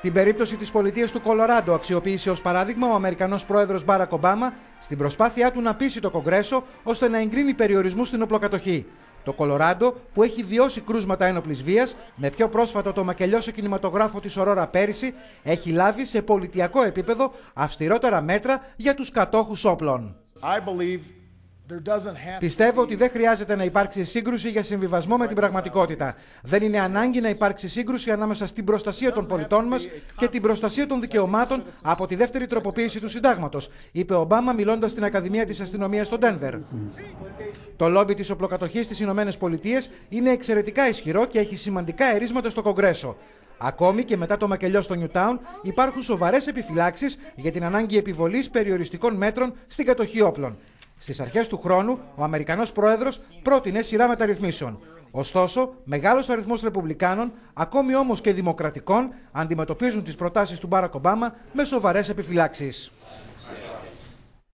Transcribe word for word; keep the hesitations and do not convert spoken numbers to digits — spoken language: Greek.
Την περίπτωση της πολιτείας του Κολοράντο αξιοποίησε ως παράδειγμα ο Αμερικανός πρόεδρος Μπάρακ Ομπάμα στην προσπάθειά του να πείσει το Κογκρέσο ώστε να εγκρίνει περιορισμούς στην οπλοκατοχή. Το Κολοράντο, που έχει βιώσει κρούσματα ένοπλης βίας, με πιο πρόσφατο το μακελιό σε κινηματογράφο της Ορόρα πέρυσι, έχει λάβει σε πολιτιακό επίπεδο αυστηρότερα μέτρα για τους κατόχους όπλων. Πιστεύω ότι δεν χρειάζεται να υπάρξει σύγκρουση για συμβιβασμό με την πραγματικότητα. Δεν είναι ανάγκη να υπάρξει σύγκρουση ανάμεσα στην προστασία των πολιτών μας και την προστασία των δικαιωμάτων από τη δεύτερη τροποποίηση του Συντάγματος, είπε ο Ομπάμα μιλώντας στην Ακαδημία της Αστυνομίας στο Ντένβερ. Το λόμπι της οπλοκατοχής στις Ηνωμένες Πολιτείες είναι εξαιρετικά ισχυρό και έχει σημαντικά ερίσματα στο Κογκρέσο. Ακόμη και μετά το μακελιό στο Νιουτάουν υπάρχουν σοβαρές επιφυλάξεις για την ανάγκη επιβολής περιοριστικών μέτρων στην κατοχή όπλων. Στις αρχές του χρόνου, ο Αμερικανός πρόεδρος πρότεινε σειρά μεταρρυθμίσεων. Ωστόσο, μεγάλος αριθμός Ρεπουμπλικάνων, ακόμη όμως και Δημοκρατικών, αντιμετωπίζουν τις προτάσεις του Μπάρακ Ομπάμα με σοβαρές επιφυλάξεις.